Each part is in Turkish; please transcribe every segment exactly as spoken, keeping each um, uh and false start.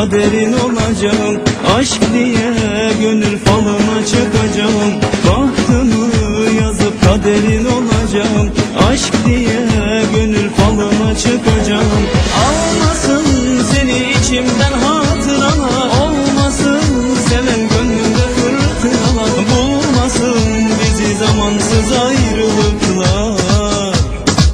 kaderin olacağım. Aşk diye gönül falına çıkacağım. Bahtımı yazıp kaderin olacağım. Aşk diye gönül falına çıkacağım. Almasın seni içimden hatıralar, olmasın seven gönlümde fırtınalar, bulmasın bizi zamansız ayrılıklar.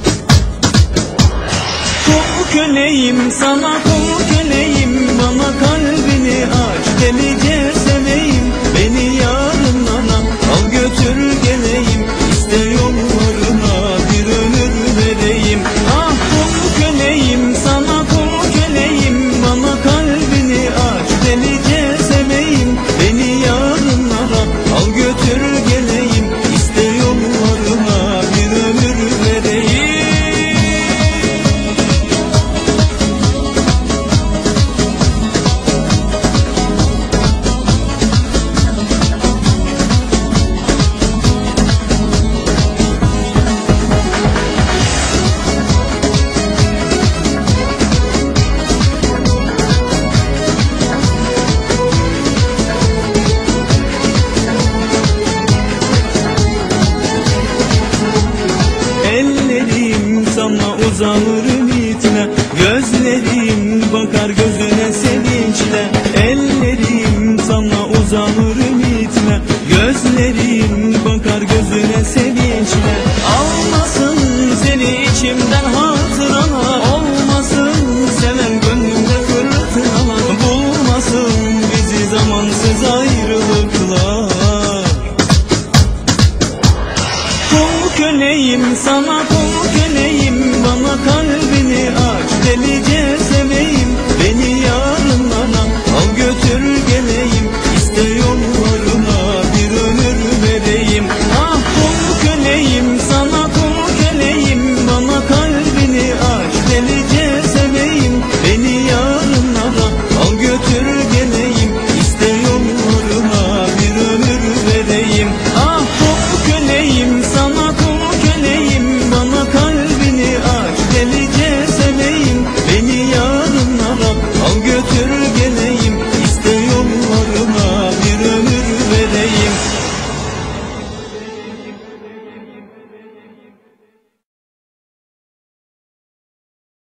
Kul köleyim sana, kul köleyim, bana kalbini aç, delice seveyim. Beni yarınlara al götür geleyim, iste yollarına bir ömür vereyim. Ah kul köleyim sana, kul köleyim, bana kalbini aç, delice seveyim. Beni yarınlara al götür geleyim, iste yollarına bir ömür vereyim. Ellerim sana uzanır ümitle, gözlerim bakar göz